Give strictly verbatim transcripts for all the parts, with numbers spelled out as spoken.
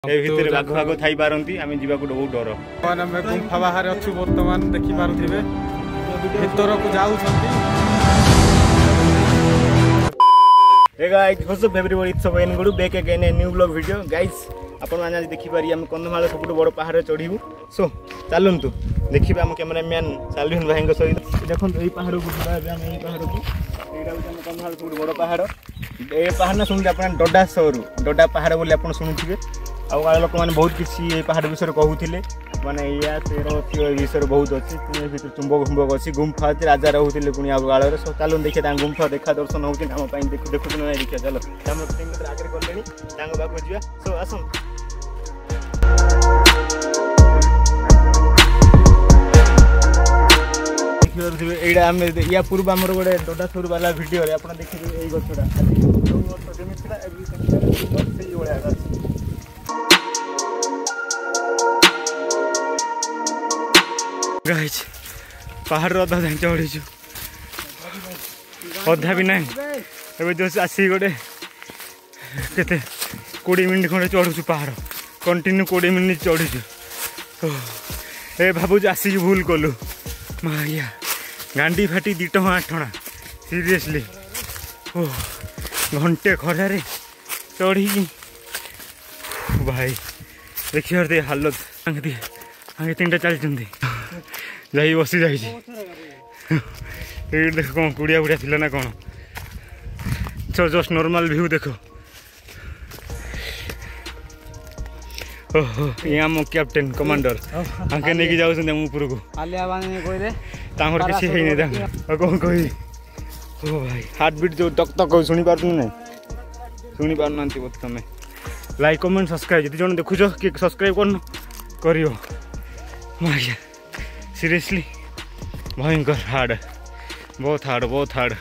बाघ भाग थी पारती आम जा बहुत डर आम गुंफा बाहर अच्छु बर्तमान देखी पारे भर को जाऊँ back again a new blog video guys आपण मैंने आज देखिपारे आम कंधमाल सब बड़ पहाड़ चढ़ू सो चलतु देखिए आम कैमेरामैन सालविन भाई सहित देखो यही पहाड़ को यही पहाड़ को यहाँ कंधमाल सब बड़ पहाड़ ये पहाड़ ना शुणुते आप डोडा सहर डोडा पहाड़ बोली आप शुणुवे आउ लोक मैंने बहुत किसी पहाड़ विषय कहते माने या तेर विषय बहुत अच्छी भर चुंबक फुंबक अच्छी गुंफा अच्छी राजा रोते पुणी आग काल सब चलो देखिए गुंफा देखा दर्शन होती देखु ना देखिए चलो आगे गले पाक जा सो आस देखिए आम या पूर्व आम गोटे डोडा सर वाला भिडियो आप देखिए यही गछटा गाइस पहाड़ अधा जाए चढ़ीचु अधा भी ना ए जो आसी गोटे के कोड़े मिनिट खंडे चढ़ुचु पहाड़ कंटिन्यू कोड़े मिनिट चढ़ीचु ए भावु आसिक भूल कलु माया गांडी फाटी दी टଙ୍କା आठ टଙ୍କା सीरियसली ओ घंटे खरारे चढ़ी भाई देखिए हालत आगे आगे तीन टा चलती जाई बसी जाई देख कौन कुड़िया बुड़िया थी ना कौन चो जस्ट नॉर्मल व्यू देखो ओहो यहाँ मो कैप्टेन कमांडर आंके नहीं जाऊँ ऊपर को किसी है नहीं कौन कही ओ भाई हार्ट बीट जो तक तक शुणी पार ना शुणी पार ना बोध तुम लाइक कमेंट सब्सक्राइब जी जन देखुच कि सब्सक्राइब कर कर सीरियसली भयंकर हार्ड बहुत हार्ड बहुत हार्ड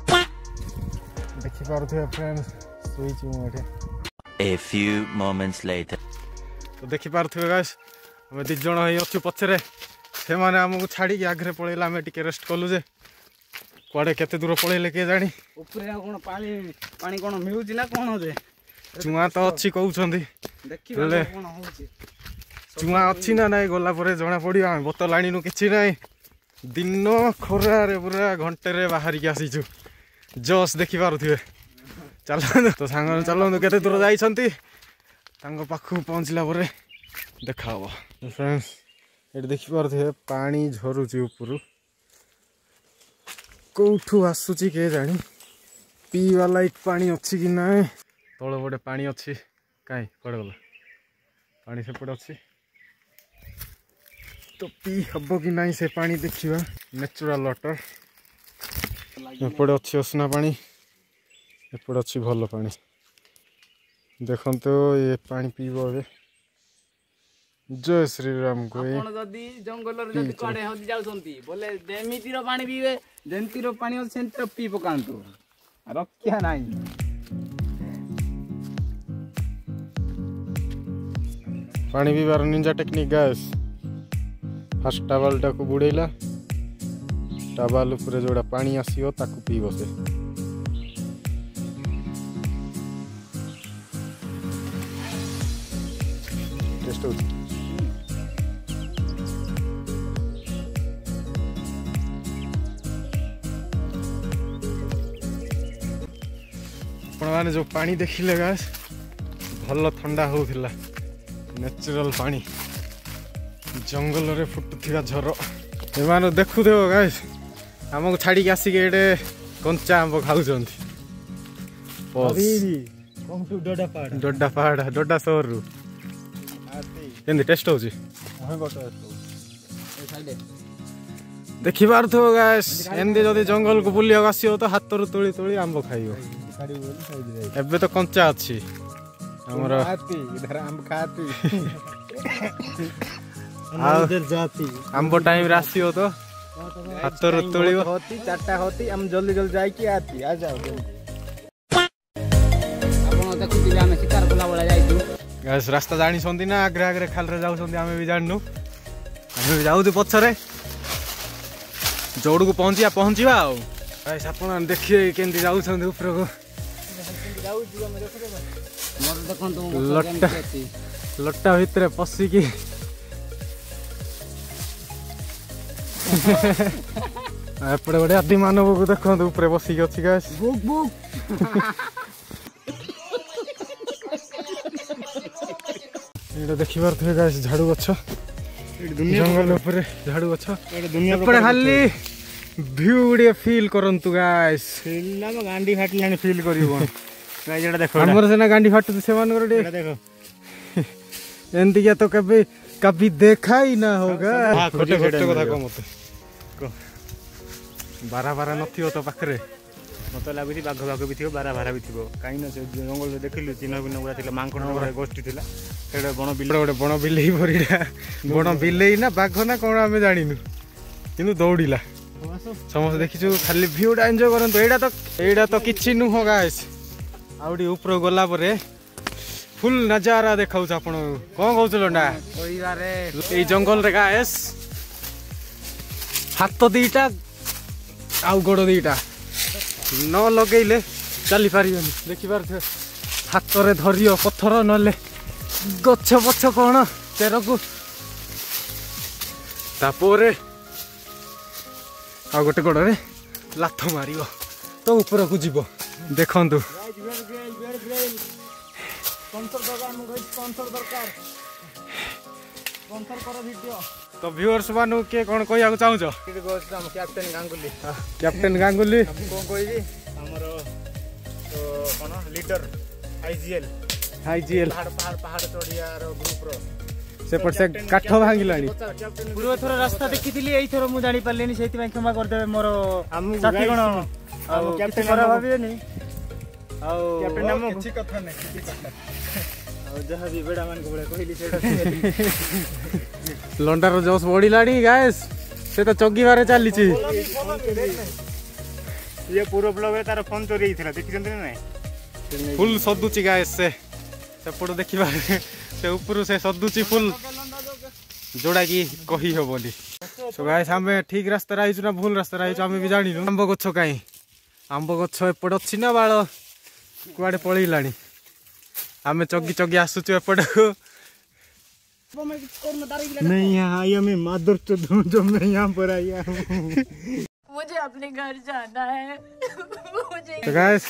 देखि पारुथे फ्रेंड्स सोईची मोठे A few moments later तो देखि पारुथे गाइस हम दि जण हई अछु पछरे से माने हमकु छाड़ी के आगरे पळेला हम टिके रेस्ट कलु जे कोडे केते दूर पळेले के जानी ऊपर कोन पानी पानी कोन मिलुची ना कोन जे चुआ तो अच्छी कहउछंदी देखि कोन होउची चुआ अच्छी ना ना गला पर जना पड़ी बोतल आनी कि ना दिन खरारे पूरा घंटे रे बाहर की आसीचु जस देखि पारुथिबे चल तो सांग चलु केते दूर जाइछंती तांको पाखु पहुँचला परे देखा हो फ्रेंड्स ये देखि पारुथिबे पानी झरुची ऊपर कोठू आसुची के जानी पीवा लाइक पानी अच्छी कि ना तल पटे पानी अच्छी कहीं कड़े गला पानी सेपटे अच्छी तो पी हम कि ना से पानी देखा नेचुरल वाटर एपटे अच्छी असना पानी एपटे अच्छी भल पानी देखो तो ये पानी पीब ए जय श्री राम को जंगल बोले जेमितिर पानी पीबे जेमितिर पानी सेंटर पी पकांतु रक्षा नहीं पानी पीबार ninja technique guys fast towel टाक बुड़ेला टावल उपरे जोड़ा पानी आसीओ ताकू पी बसे टेस्ट हो माने जो पानी देखिले गाइस भल ठंडा होउथिला नेचुरल पानी जंगल रे फुटुथिबा झर एमान देखु देव गाइस हमको छाड़ी के आसी के एडे कंचा आंब खाउछंती डोडा पहाड़ डोडा पहाड़ डोडा सहर रु केंदी टेस्ट होची देखि पारथो गाइस एंदी जदी जंगल को बुलिया आसीओ तो हाथ रु तोली तोली आंब खाइयो एबे तो कंचा अछि हमर हाथी इधर आंब खाती आंब टाइम राशि हो तो हाथ तोड़ी होती चारटा होती हम जल्दी जल्दी जाई की आती आ जाओ आपण देखि हम शिकार बोला बोला जाइतु गाइस रास्ता जानी संदी ना आगरे आगरे खाल रे जाउ संदी हमें भी जाननु हमें भी जाउ पछरे जोड़ को पहुंचिया पहुंचीबा आ गाइस आपण देखिए केंदी जाउ संदी ऊपर को जाउ जी हम देखो मोर देखन तुम ଲଟା ଭିତରେ ପଶିକି ଏପଟେ ଗୋଟେ ଆଦି ମାନବକୁ ଦେଖନ୍ତୁ ଉପରେ ବସିକି ଅଛି ଗାଇସ୍। ଏଇଟା ଦେଖିପାରୁଥିବେ ଗାଇସ୍ ଝାଡୁ ଗଛ ଜଙ୍ଗଲ ଉପରେ ଝାଡୁ ଗଛ ଏପଟେ ଖାଲି ଭିଉ ଗୁଡିଏ ଫିଲ୍ କରନ୍ତୁ ଗାଇସ୍। ଗାଣ୍ଡି ଫାଟିଲାଣି ଫିଲ୍ କରିବ ଦେଖ ଆମର ସିନା ଗାଣ୍ଡି ଫାଟୁଛି ସେମାନଙ୍କର ଟିକେ ଦେଖ ଏମିତି ତ କେବେ କବି ଦେଖା ହି ନା ହୋଗା। ଗୋଟେ ଗୋଟେ କଥା କହ ମତେ ବାରା ବାରା ନଥିବ ତ ପାଖରେ ମତେ ଲାଗୁଛି ବାଘ ବାଘ ବି ଥିବ ବାରା ବାରା ବି ଥିବ କାହିଁକି ନା ସେ ଜଙ୍ଗଲରେ ଦେଖିଲୁ ଚିହ୍ନ ଭିନ୍ନ ଗୁଡା ଥିଲା ମାଙ୍କଡ ଗୁଡା ଗୋଷ୍ଠୀ ଥିଲା ସେଇଟା ବଣ ବିଲେଇ ଗୋଟେ ବଣ ବିଲେଇ ପରିଡ଼ା ବଣ ବିଲେଇ ନା ବାଘ ନା କଣ ଆମେ ଜାଣିନୁ କିନ୍ତୁ ଦୌଡ଼ିଲା ସମସ୍ତେ ଦେଖିଛୁ ଖାଲି ଭିଉଟା ଏନ୍ଜୟ କରନ୍ତୁ। ଏଇଟା ତ ଏଇଟା ତ କିଛି ନୁହଁ ଗାଇସ୍ ଆଉ ଟିକେ ଉପରକୁ ଗଲା ପରେ ଫୁଲ୍ ନଜାରା ଦେଖାଉଛି ଆପଣ କଣ କହୁଛ ଲଣ୍ଡା ଏଇ ଜଙ୍ଗଲରେ ଗାଇସ୍ ହାତ ଦିଟା ଆଉ ଗୋଡ଼ ଦିଟା ନ ଲଗେଇଲେ ଚାଲି ପାରିବେନି ଦେଖିପାରୁଥିବେ ହାତରେ ଧରିବ ପଥର ନହେଲେ ଗଛ ପଛ କଣ ଚେରକୁ ତାପରେ ଆଉ ଗୋଟେ ଗୋଡ଼ରେ ଲାଥ ମାରିବ ତ ଉପରକୁ ଯିବ ଦେଖନ୍ତୁ। ତ ଭିଉଅର୍ସ ମାନଙ୍କୁ କିଏ କଣ କହିବାକୁ ଚାହୁଁଛ? କ୍ୟାପ୍ଟେନ ଗାଙ୍ଗୁଲି କ୍ୟାପ୍ଟେନ ଗାଙ୍ଗୁଲି କଣ କହିବି ଆମର କଣ ଲିଡର ଆଇଜିଏଲ ଆଇଜିଏଲ ପାହାଡ଼ ପାହାଡ଼ ପାହାଡ଼ ଚଢିଆର ଗ୍ରୁପର ସେପଟେ ସେ କାଠ ଭାଙ୍ଗିଲାଣି। ପୂର୍ବ ଥର ରାସ୍ତା ଦେଖିଥିଲି ଏଇଥର ମୁଁ ଜାଣି ପାରିଲିନି ସେଇଥିପାଇଁ କ୍ଷମା କରିଦେବେ ମୋର ସାଥୀ ଗଣ ଆଉ କ୍ୟାପ୍ଟେନ ଖରାପ ଭାବିବେନି ଆଉ କିଛି କଥା ନାହିଁ କିଛି କଥା ଆଉ ଯାହା ବି ବେଡା ମାନଙ୍କ ଭଳିଆ କହିଲି ସେଇଟା ଲଣ୍ଡାର ଜୋସ୍ ବଢିଲାଣି ଗାଇସ୍ ସେ ତ ଚଗିବାରେ ଚାଲିଛି। ଇଏ ପୁର ବ୍ଲଗରେ ତାର ଫୋନ ଚୋରି ହେଇଥିଲା ଦେଖିଛନ୍ତି ନା ନାଇଁ ଫୁଲ୍ ସଦୁଛି ଗାଇସ୍ ସେ ସେପଟୁ ଦେଖିବା ସେ ଉପରୁ ସେ ସଦୁଛି ଫୁଲ୍ ଯୋଉଟା କି କହି ହବନି। ସୋ ଗାଇସ୍ ଆମେ ଠିକ ରାସ୍ତାରେ ଆଇଛୁ ନା ଭୁଲ ରାସ୍ତାରେ ଆଇଛୁ ଆମେ ବି ଜାଣିନୁ। ଆମ୍ବ ଗଛ କାହିଁ ଆମ୍ବ ଗଛ ଏପଟେ ଅଛି ନା ବାଳ କୁଆଡେ ପଳେଇଲାଣି ଆମେ ଚଗି ଚଗି ଆସୁଛୁ ଏପଟକୁ। नहीं यहाँ आई हमें मादर चोद जो मैं यहाँ पर आई हूँ मुझे अपने घर जाना है मुझे तो गाइस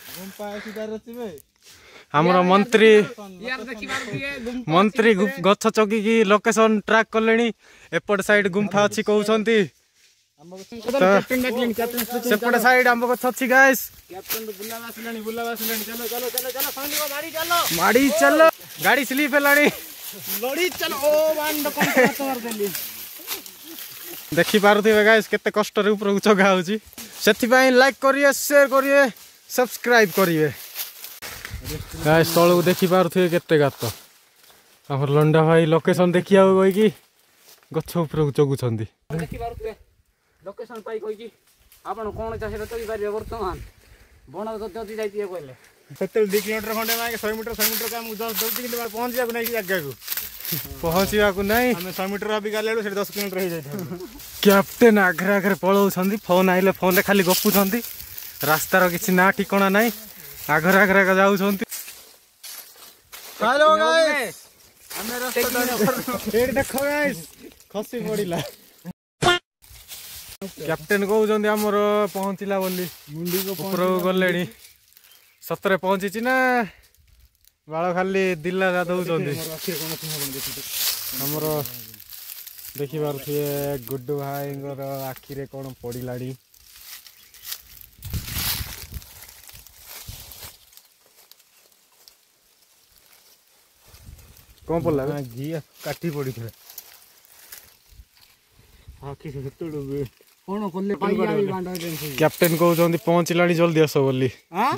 हमर मंत्री मंत्री गछ चगिकी लोकेशन ट्रैक कलेनी एपट साइड गुंफा अछि कहउछंती सेपट साइड आंब गछ अछि गाइस कैप्टन बुलावा आसलानी बुलावा आसलानी चलो चलो चलो चलो सांगो मारी चलो माड़ी चलो गाड़ी स्लिप हेलानी लड़ी चलो ओ बांड कोन मार देली देखि पारुथिबे गाइस केते कष्ट रे ऊपर चगा होची सेथि पई लाइक करिए शेयर करिए सब्सक्राइब करिए गाइस तळु देखि पारुथिबे केते गात हमर लंडा भाई लोकेशन देखिया होई कि गछ ऊपर चगु छंदी देखि पारुथिबे लोकेशन पाई कोइ कि आपण कोन चाहे रतई पारिबे वर्तमान बण जदी जाइतिए कहले सत्तर दो किलोमीटर खंडे ना सौ मीटर सौ मीटर काम दस दस किलोमीटर पहुंच जाकु नहीं जगह को पहुंचिया को नहीं हमें सौ मीटर अभी गालेडो से दस किलोमीटर हो जाय कैप्टन आग्रा आग्रा पळौ छंदी फोन आइले फोन रे खाली गपु छंदी रास्ता रो किछि ना ठिकाना नाही आग्रा आग्रा का जाउ छंदी। हेलो गाइस हमें रास्ता रेड देखो गाइस खसी पड़िला कैप्टन कहउछंदी हमर पहुंचिला बोली मुंडी को ऊपर गलेनी सतरे पहुंची ना बाल खाली दिला दौरान हमर देखि पारुथिबे गुड्डू भाई आखि रे कोन पड़िलाड़ी कौन पड़ला जी काठी पड़ी थे आखि से हेतुडे कोन कोल्ले कैप्टन कहउछंदी पहुंचिलाणी जल्दी आसो बोली हां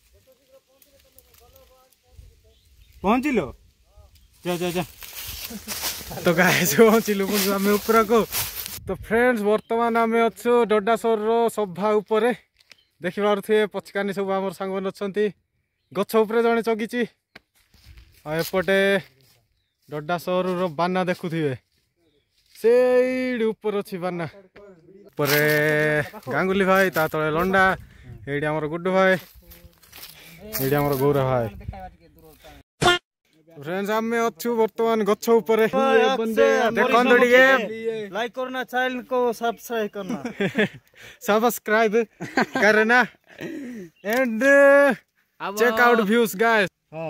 पहुंचिलो जा जा जा तो गाइस पहुंचिलु आम ऊपर को तो फ्रेंड्स वर्तमान आम अच्छु डोडासर रो सभा उपरे देखि पारुथिबे पचकानी सब हमर सांग मन अछंती गछ उपरे जणे चगिची आ एपटे डोडासर रो बाना देखुथिबे सेई ऊपर अछि बाना परे गांगुली भाई ता तळे लंडा एडी हमर गुड्डू भाई एडी हमर गौरा भाई फ्रेंड्स आमे अच्छु वर्तमान गच्छ ऊपर देखंतु टिके लाइक करना चैनल को सब्सक्राइब करना सब्सक्राइब करना and check out views guys हां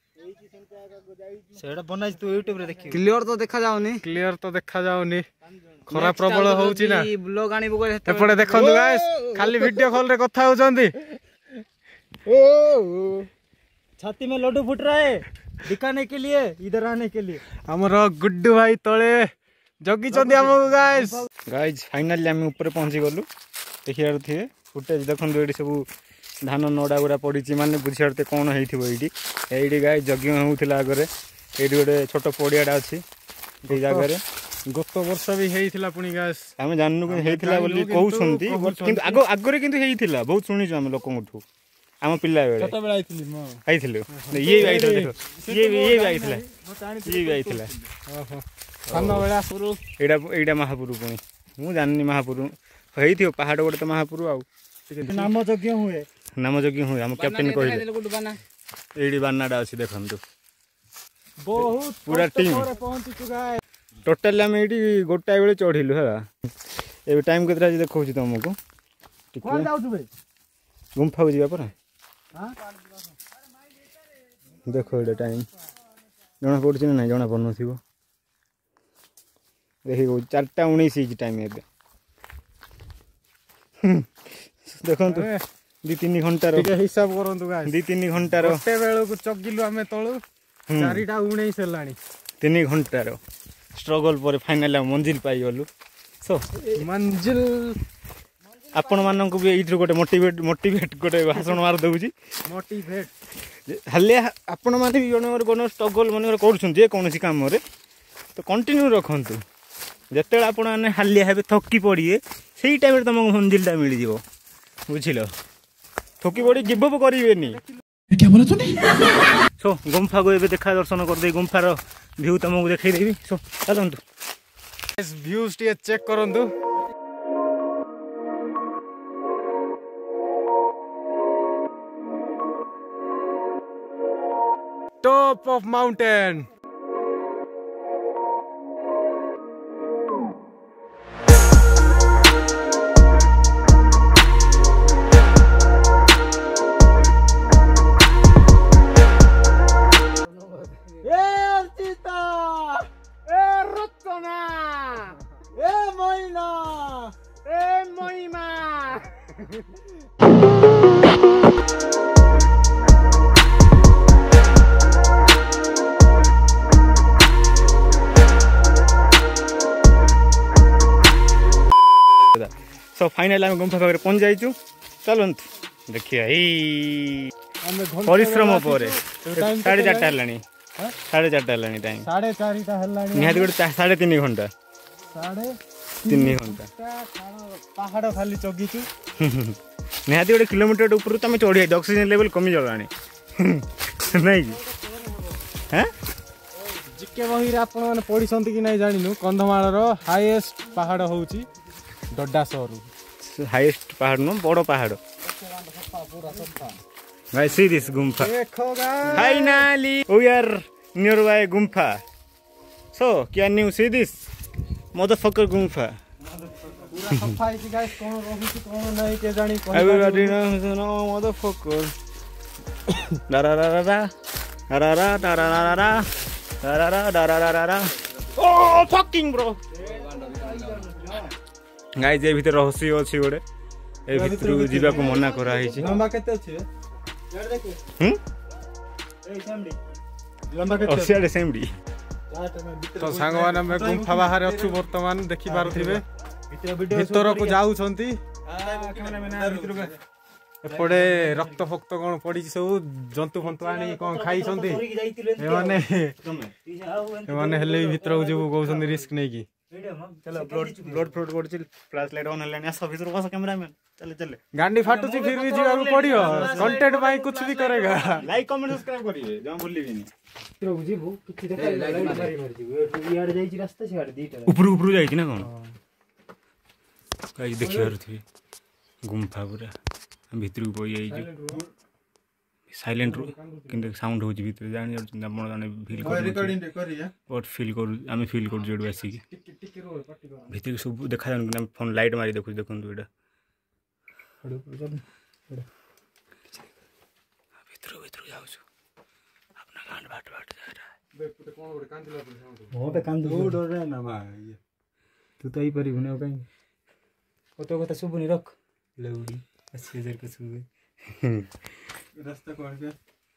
सेडा बनाई तू YouTube रे देखि क्लियर तो देखा जाउनी क्लियर तो देखा जाउनी खरा प्रबल होउची ना ब्लॉग आनी बगल एपड़े देखंतु गाइस खाली वीडियो कॉल रे कथा होचंदी ओ छाती में लड्डू फुट रहा है दिखाने के लिए इधर आने के लिए हमर गुड्डू भाई तळे जगी चंदी हमको गाइस गाइज फाइनाली आम ऊपर पहुंची गलु देखियार थे फुटेज देखो ये सब धान नड़ा गुड़ा पड़ी माने बुझे कौन होती ये गाय यज्ञ होता आगे ये गोटे छोट पड़ियाटा अच्छी ये जगह गत वर्ष भी होता पुणी गाइस आम जानू कहते कहते आग आगे कि बहुत शुणु आम लोक आम पिला बेले ये भी आई ये भी ये भी आई ये भी आई यहाँ महापुर पुणी मुझे जाननी महापुर हो पहाड़ गोटे तो महापुर आउ नाम यज्ञ हुए नाम यज्ञ हुए आम कैप्टेन कहले ये बानाटा अच्छी देखु बहुत पूरा टीम टोटाल आम ये गोटाए बेले चढ़िलु है ये टाइम के देखा तुमको गुंफा को जावा पर देख ये टाइम जना पड़ी ना जना पड़ थो देख चार्टा उन्नीस टाइम ए देखो दी तीन घंटार हिसाब करूँ दी तीन घंटार बेलू चगिलु आम तलू चारिटा उन्नीस है तीन घंटार स्ट्रगल पर फाइनाल मंजिल पाई गलु सो मंजिल आपण मानक भी ये गोटे मोटिवेट मोटिवेट गोटे भाषण मार दूसरी मोटिवेट हाले आपण मैंने भी जन गण स्ट्रगल मन कर कौन कम तो कंटिन्यू रखु जिते आप हालिया हे थकी पड़े से टाइम तुमको मंजिलटा मिल जाव बुझल थकी पड़ी गिव अप करेनि सो गुंफा को ये देखा दर्शन करदे गुंफार व्यू तुमको देखदेवी सो चलतु व्यूज टे चेक करंतु top of mountain so final आम गुंफा पाखे पहुंच जाइचु चलतु देखिए परिश्रम पर साढ़े चार्टा है साढ़े चार्टा है टाइम साढ़े चारिटा निहाती गोटे साढ़े तीन घंटा साढ़े तीन घंटा पहाड़ खाली चगिचु निहाती गोटे किलोमीटर ऊपर तुम चढ़ी जाए ऑक्सीजन लेवल कमी गला नहीं हाँ जिके बही आपने पढ़ी कि नहीं जानु कंधमाल हाईएस्ट पहाड़ हूँ डड्डा सहर हाईएस्ट पहाड़ नु बड़ पहाड़ भाई सी दिस गुंफा finally we are nearby गुंफा so can you see this motherfucker गुंफा पूरा सफा है गाइस कोन रहुची कोन नहीं के जानी कोन एवरीबॉडी नो मदरफकर रा रा रा रा रा रा रा रा रा रा रा रा रा रा रा रा ओ फकिंग ब्रो गाइस ए भीतर रहस्य अछि गोटे ए भीतर जीवा को मना करा हिची लंबा केते अछि यार देखो हम ए सेमडी लंबा केते ओसियाडे सेमडी तो सांग माने में गुंफा बाहर अछु वर्तमान देखि पारथिबे भीतर को जाउ छंती कैमरामैन भीतर को एपड़े रक्त फक्त कौन पड़ी सब जंतु फंतु आनी कौन खाई छंती एमाने एमाने हेले भीतर को जेबो कहउछंती रिस्क नै की चलो ब्लड ब्लड फ्लड पड़छ फ्लैश लाइट ऑन हलानी आस भीतर बस कैमरामैन चले चले गांडी फाटुची फिर भी जीवा पड़ियो कंटेंट भाई कुछ भी करेगा लाइक कमेंट सब्सक्राइब करिवे जमा भूलिबेनी भीतर को जेबो किछि देखा लाइट मारी मारी जेबो टू यार जाई छी रास्ता छाड़ दीटा ऊपर ऊपर जाई छी ना कोन गाइस देखियो थी गुंफा पूरा भीतर को पई जाई छी साइलेंट रू किंतु साउंड होची भीतर जानि जान आपण जाने फील कर रिकॉर्डिंग रे करिया व्हाट फील कर आमे फील कर जेड आसी भीतर सब देखा जान ना फोन लाइट मारी देखु देखन तू एटा भीतर भीतर जाउ छु अपना गांड बाट बाट जा रहा है बे पुते कोन ओडे कांदिला पर हो बे कांदु ओ डर ना भाई तू तो ही परी हुने काई कतो कतो सुबुनी रख लौड़ी अस्सी हजार का सुबे रास्ता कौन गया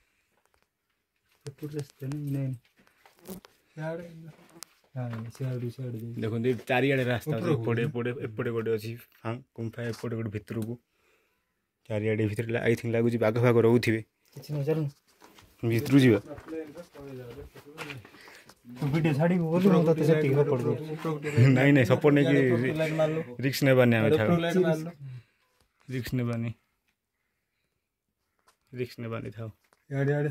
पूरा रास्ता नहीं नहीं यार हां सियाड़ी सियाड़ी देखो दे चारि आड़े रास्ता আছে পড়ে পড়ে এপড়ে গড়ে আছে हां गुंफा এপড়ে গড়ে ভিতরକୁ চারি আড়ে ভিতর আই থিং লাগুଛି বাঘ ଭାଗ ରହୁଥିବେ କିଛି ନ ଚାଲୁ ଭିତରୁ ଯିବା ଭିଡିଓ ଛାଡି ବୋଲୁ ମୁଁ ତତେ ସେତିକି ସପୋର୍ଟ କରୁଛି ନାଇଁ ନାଇଁ ସପୋର୍ଟ ନେକି ରିସ୍କ ନେବାନି ଆମେ ଥାଉ ରିସ୍କ ନେବାନି रिक्स ने बानी था यार यार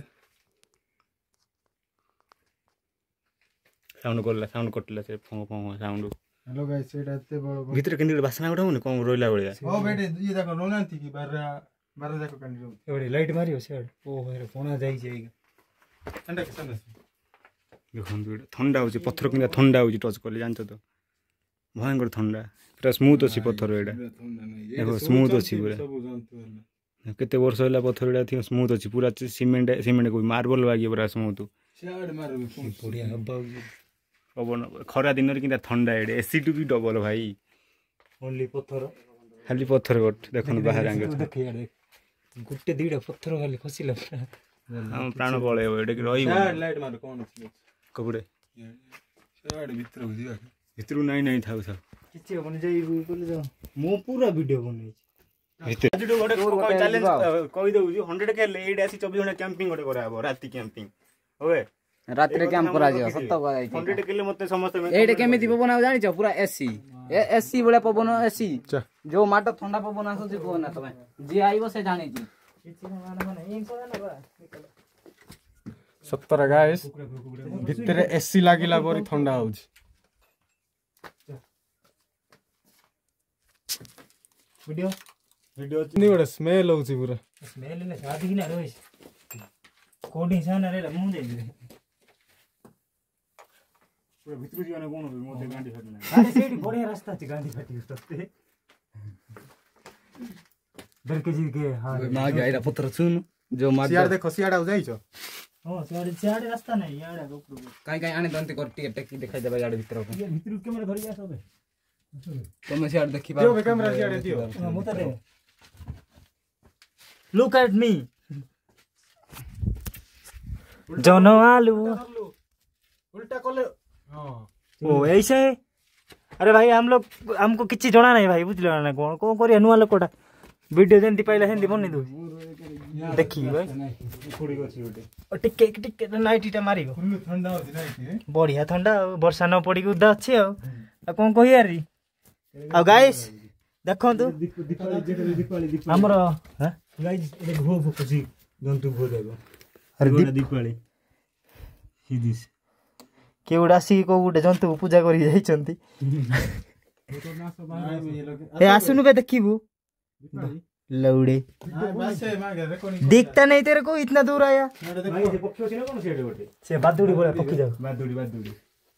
साउंड करला साउंड कटला से फों फों साउंड हेलो गाइस एटा एते बड़ भीतर केंडी बासना उठाउ ने कोन रोइला बळिया ओ बेटे ये देखो रोनांती की बारा बारा जाको केंडी एबडी लाइट मारियो सेड ओ रे कोना जाई जाईगा ठंडा के संदेश देखो बेटा ठंडा होची पत्थर किंदा ठंडा होची टच करले जानतो तो भयंकर ठंडा पूरा स्मूथ अछि पत्थर एडा देखो स्मूथ अछि पूरा सब जानतो केते वर्ष होला पत्थर एडा थी स्मूथ अछि पूरा सीमेंट सीमेंट कोई मार्बल वागी पूरा स्मूथ सेड मार बढ़िया हब्बा पवन खरा दिन रे किंदा ठंडा एडे एसी टू भी डबल भाई ओनली पत्थर खाली पत्थर गट देखन बाहर आंगे देख यार देख गुट्टे दीडा पत्थर खाली खसिला हम प्राण पळे एडे कि रही लाइट मार कोन अछि कपड़े सेड भीतर हो दिया भीतर नहीं नहीं थाउ सब किछि बन जाई बोले जा मो पूरा वीडियो बनै भीतर जो गोटे चैलेंज कहि दउ जो सौ के ले एडे आसी चौबीस घंटा कैंपिंग गोटे कराबो राती कैंपिंग होवे रात रे कैंप करा जियो सत्त करा सौ के ले मते समस्त एडे केमिति पवन आ जानि छ पूरा एसी ए एसी बळे पवन एसी जो माट ठंडा पवन आसो जे कोना तमे जे आइबो से जानि छी किछि माने माने एक कोना ना बा सत्तर गाइस भीतर एसी लागिला बरी ठंडा होउछ वीडियो वीडियो नि गोटे स्मेल होउछ पूरा स्मेल ने शादी कि ना रोइस कोडी सान रे मु दे दे पूरा भीतर जीवन कोन हो मोते गांडी फाटी ना अरे सेडी बढ़िया रास्ता छ गांडी फाटी सस्ते डर के जी के हां ना गाइरा पत्थर सुन जो मार सियार देखो सियाडा जाई छ हां सियाडे सियाडे रास्ता नहीं याडा ऊपर काई काई आने दंती करटी टेकी दिखाई देबा याडे भीतर को ये भीतर कैमरा धरि जा सबे तुम सियाड देखि बा दियो कैमरा सियाडे दियो मोता दे लुक एट मी जनो आलू उल्टा कोले हां ओ ऐसे अरे भाई हम लोग हमको किछि जणा नहीं भाई बुझलो ना कोन कोन करिया नुवा लोकटा वीडियो जेंती पाइला हेंदी बन्नी दो देखि भाई थोड़ी गछि ओटे टिके टिके नाइटीटा मारी गो फुल ठंडा होती नाइटी बढ़िया ठंडा वर्षा न पड़ी के उदा अछि आ कोन कहि यारी आ गाइस देखो तो दीपावली हमर हां गाइस ए घो फुसी जंतु घो देबो अरे दीपावली हिदिस के उडासी को गुटे जंतु पूजा करी जाई छंती ए आसुनु बे देखिबू लौड़े दिखता नहीं तेरे को इतना दूर आया से बादुड़ी बोला पक्की जाओ बादुड़ी बादुड़ी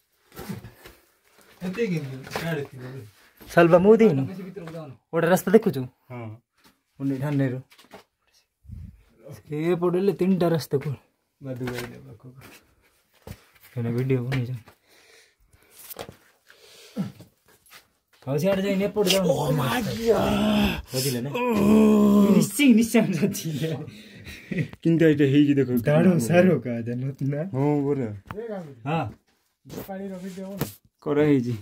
सलबा मोदी ओडे रास्ता देखु छु हां उन्नी ठाने रो ए पडले तीनटा रास्ता को बादुड़ी देखो केना वीडियो बनै छ हौसियाड जाई ने पड जाऊ ओ माय गॉड बुझिले ने निश्चय निश्चय जाथिले किंतु एटा हेगी देखो डाडो सारो का जनत ना हो बोरा हां पानी रो वीडियो करे हेजी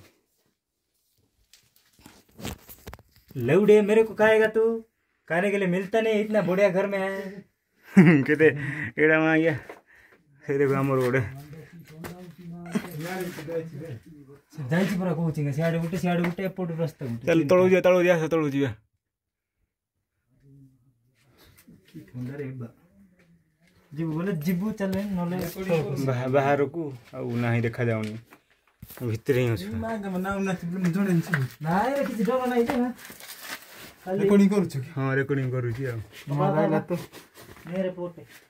लौड़े मेरे को खाएगा तू खाने के लिए मिलता नहीं इतना बढ़िया घर में है कहते एड़ा में आ गया हे देखो हमर ओडे जाइछि पुरा कोचिंग सियाडे उठे सियाडे उठे एपट रास्ता उठे चल तळो जा तळो जा तळो जा की ठंडा रे बा जीव बोले जीव चले नले बाहर को आ नाही देखा जाउनी भीतर ही अछि माग मना ना जणे नाही रे किछि डर नाही ना रेकॉर्डिंग करू छी हां रेकॉर्डिंग करू छी आ मारा तो मेरे पोटे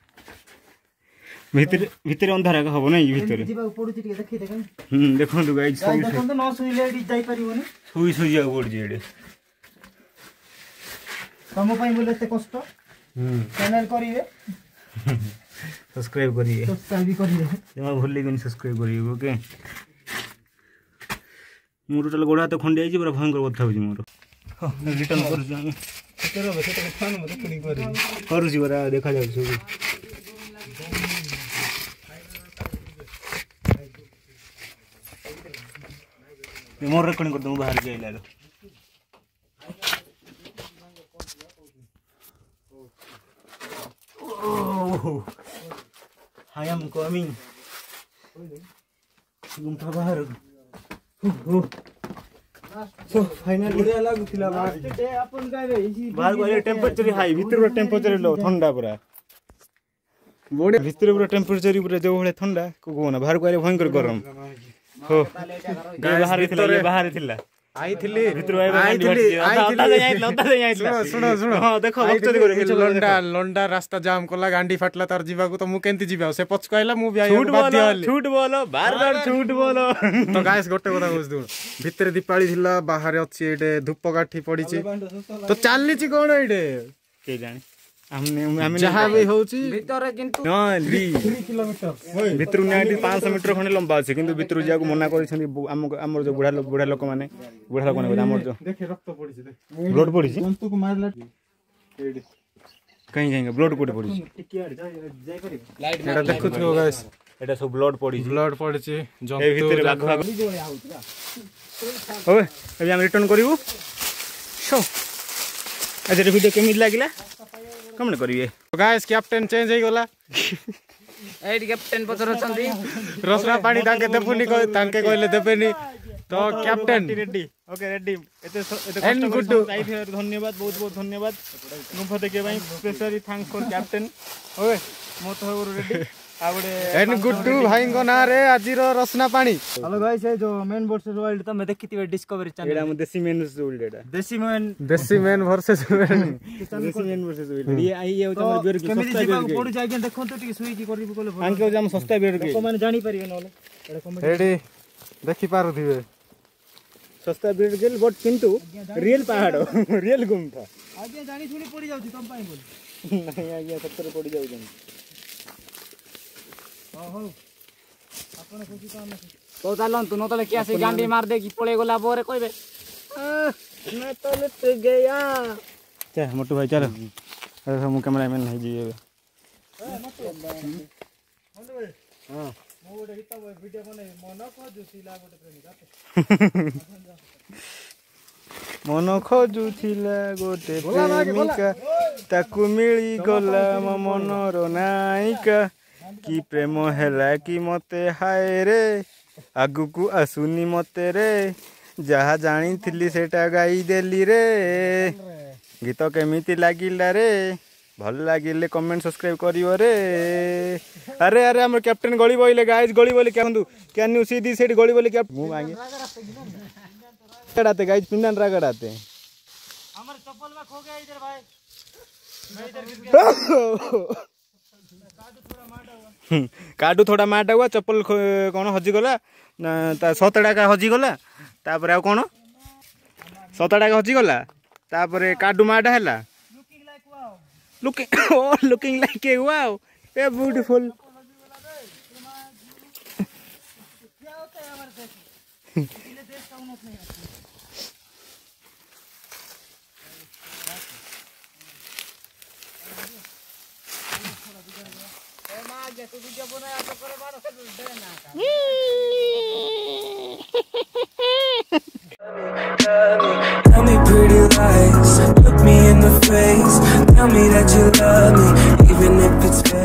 ଭିତରେ ଭିତରେ ଅନ୍ଧାର ହବ ନାଇଁ ଭିତରେ ଯିବାକୁ ପଡୁଛି ଟିକେ ଦେଖି ଦେଖ ହୁଁ ଦେଖନ୍ତୁ ଗାଇଜ ଦେଖନ୍ତୁ ନ ଶୋଇଲେ ଏଠି ଯାଇପାରିବନି ଶୋଇ ଶୋଇ ଯିବାକୁ ପଡୁଛି ଏଠି ତମ ପାଇଁ ବୋଲେ ଏତେ କଷ୍ଟ ଚ୍ୟାନେଲ କରିବେ ସବସ୍କ୍ରାଇବ କରିବେ ସବସ୍କ୍ରାଇବ ବି କରିବେ ଜମା ଭୁଲିବେନି ସବସ୍କ୍ରାଇବ କରିବେ ଓକେ ମୋର ଟୋଟାଲ ଗୋଡ଼ ହାତ ଖଣ୍ଡିଆ ହେଇଛି ପୁରା ଭୟଙ୍କର କଥା ହଉଛି ମୋର ରିଟର୍ନ କରୁଛୁ ଆମେ କରୁଛି ପରା ଦେଖାଯାଉଛି ସବୁ ମୋର ରେକର୍ଡିଂ କରିଦେବୁ ବାହାରିକି ଆଇଲା I am coming ଗୁମ୍ଫା ବାହାରକୁ So finally ବଢିଆ ଲାଗୁଥିଲା ବାହାରକୁ ଆପଣ ଗାଇବେ ବାହାରକୁ ଆଇଲେ ଟେମ୍ପରେଚର ହାଇ ଭିତରେ ପୁରା ଟେମ୍ପରେଚର ଲୋ ଥଣ୍ଡା ପୁରା ବଢିଆ ଭିତରେ ପୁରା ଟେମ୍ପରେଚର ପୁରା ଯୋଉ ଭଳିଆ ଥଣ୍ଡା କହୁନା ବାହାରକୁ ଆଇଲେ ଭୟଙ୍କର ଗରମ ହୋ ବାହାରେ ଥିଲା ଇଏ ବାହାରେ ଥିଲା ଆଇଥିଲି ଭିତରୁ ଆଇଥିଲି ଶୁଣ ଶୁଣ ହଁ ଦେଖ ଲଣ୍ଡା ଲଣ୍ଡା ରାସ୍ତା ଜାମ୍ କଲା ଗାଣ୍ଡି ଫାଟଲା ତାର ଯିବାକୁ ତ ମୁଁ କେମିତି ଯିବି ଆଉ ସେ ପଛକୁ ଆଇଲା ମୁଁ ବି ଛୁଟ ବୋଲ ବାର ବାର ଛୁଟ ବୋଲ ତ ଗାଇସ୍ ଗୋଟେ କଥା କହୁଛି ଭିତରେ ଦୀପାଳି ଥିଲା ବାହାରେ ଅଛି ଏଇଟେ ଧୂପ କାଠି ପଡିଛି ତ ଚାଲିଛି କଣ ଏଇଟେ କେ ଜାଣି ଯାହା ବି ହଉଛି ଭିତରେ କିନ୍ତୁ ଭିତରୁ ନିହାତି ପାଞ୍ଚଶହ ମିଟର ଖଣ୍ଡେ ଲମ୍ବା ଅଛି କିନ୍ତୁ ଭିତରୁ ଯିବାକୁ ମନା କରିଛନ୍ତି ଆମ ଆମର ଯୋଉ ବୁଢା ବୁଢା ଲୋକମାନେ ବୁଢା ଲୋକମାନେ ଆମର ଯୋଉ ବ୍ଲଡ ପଡିଛି କାହିଁ କାହିଁ ବ୍ଲଡ କୋଉଠି ପଡିଛି ଏଇଟା ଦେଖୁଥିବ ଗାଇସ୍ ଏଇଟା ସବୁ ବ୍ଲଡ ପଡିଛି ବ୍ଲଡ ପଡିଛି ଏ ଭିତରେ ବାଘ ବାଘ ହଉ ଏବେ ଆମେ ରିଟର୍ନ କରିବୁ ସୋ ଆଜି ଭିଡ଼ିଓ କେମିତି ଲାଗିଲା କମେଣ୍ଟ କରିବେ ଗାଇସ୍ କ୍ୟାପ୍ଟେନ ଚେଞ୍ଜ ହେଇଗଲା ଏଇଠି କ୍ୟାପ୍ଟେନ ପଛରେ ଅଛନ୍ତି ରସନା ପାଣି ତାଙ୍କେ ଦେବୁନି ତାଙ୍କେ କହିଲେ ଦେବେନି ତ କ୍ୟାପ୍ଟେନ ରେଡି ଓକେ ରେଡି ଏତେ ଏତେ And କଷ୍ଟ good କରି to- ଯାଇଥିବାରୁ ଧନ୍ୟବାଦ ବହୁତ ବହୁତ ଧନ୍ୟବାଦ ଗୁମ୍ଫା ଦେଖିବା ପାଇଁ specially thanks for captain okay ମୋ ତ ରେଡି ଆଉ ଗୋଟେ ଏନ୍ ଗୁଡ୍ଡୁ ଭାଇଙ୍କ ନାଁରେ ଆଜିର ରସନା ପାଣି हेलो गाइस ये जो मेन वर्सेस वर्ल्ड तमे देखिथिबे डिस्कवरी चैनल ଏଇଟା ଆମ ଦେଶୀ ମେନ୍ ଉଲ୍ଡ ଏଟା desi man desi man versus desi man versus wild ଇଏ ଇଏ ହଉଛି ଆମର ବିୟର केमिति ସସ୍ତା जीवा ବିୟର पड़ी जाय देखंतु टिके सुईकी करबो कोले ଆଙ୍କେ ହଉଛି ଆମ ସସ୍ତା ବିୟର लोक माने जानि परिबे नले एटा कमेंट ଏଠି ଦେଖି ପାରୁଥିବେ ସସ୍ତା ବିୟର ଗେଲ ବଟ୍ କିନ୍ତୁ ରିଏଲ ପାହାଡ ରିଏଲ ଗୁମ୍ଫା आगे जानि सुनी पड़ी जाउची तम पाई बोल ନାଇଁ ଆଜ୍ଞା ସତରେ ପଡି ଯାଉଛନ୍ତି हो हो आपण खुशी तो हम तो चालंतु न तले किया से गांडी मार दे की पळे गला बोरे कहबे मैं तो लट गया चल मोटू भाई चलो अरे हम कैमरामैन नहीं जी ଏବେ हां मो गोटे हित वीडियो बने मन खोजुथिला गोटे प्रेमिका मन खोजुथिला गोटे प्रेमिका ताकू मिली गला मो मनर नायिका कि प्रेम हैला कि मते हाय रे आगु को आसुनी मते रे जहा जानी थिली सेटा गाई देली रे गीत केमिति लागिला रे भल लागिले कमेंट सब्सक्राइब करियो रे अरे अरे हमर कैप्टन गली बोइले गाइस गली बोइले कहंदु can you see this side गली बोइले कैप मु मांगे कड़ाते गाइस पिंडन रागड़ाते हमारे चप्पल में खो गया इधर भाई मैं इधर गिर गया काडू थोड़ा माटा हुआ चप्पल कौन हजिगला सतटा का हजिगला तापर आ कौन सतटा का हजिगला तापर काडू माटा है looking like wow looking oh looking like a wow a beautiful क्या होता है हमारे देश में इन्हें देश का उन्नत नहीं है तू वीडियो बनाया तो करे बार से देना Tell me pretty lies, look me in the face. Tell me that you love me, even if it's fake.